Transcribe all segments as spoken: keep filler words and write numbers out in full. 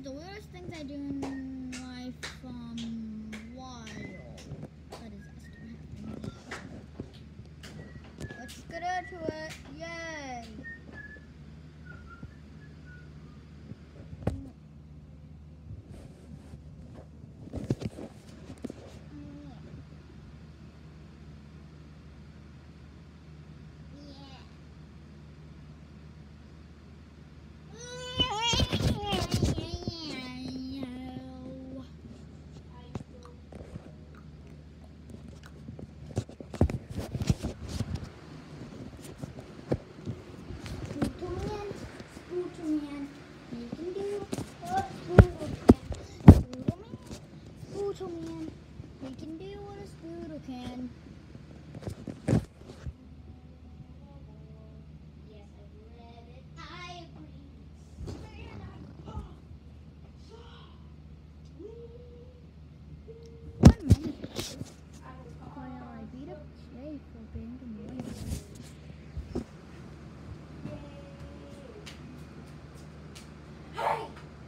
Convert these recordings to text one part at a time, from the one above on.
the weirdest things I do in life from while. What is that still happening? Let's get into it. Yay! Man, he can do what a Spoodle can. Yes, I've read it. I agree. One minute. While I beat up Jay for being annoying. Hey!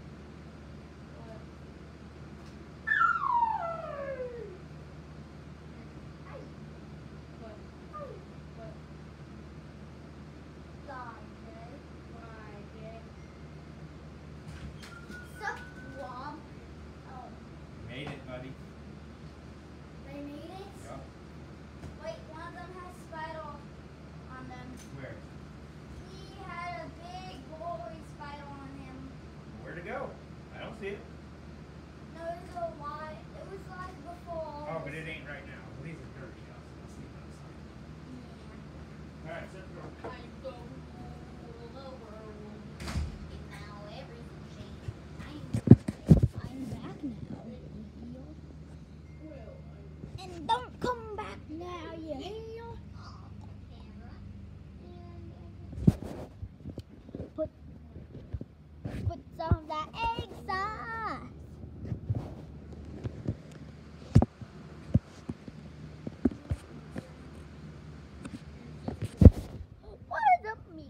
Made it, buddy. They made it? Yep. Wait, one of them has spider on them. Where? He had a big boy spider on him. Where to go? I don't see it. No, it was a lot. It was like before. Oh, but it ain't right now. These are dirty house. Let's see outside. Yeah. All right, set the door. I go the world. And now everything changed. I'm back now. And don't come back now, you hear? Put, put some of that egg sauce. What is up, me?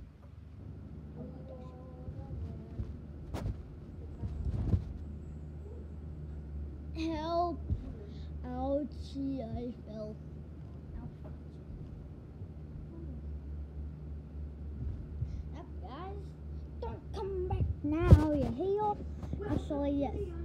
Help. Ouchie, I fell. Up, guys. Don't come back now, you hear? Actually, yes.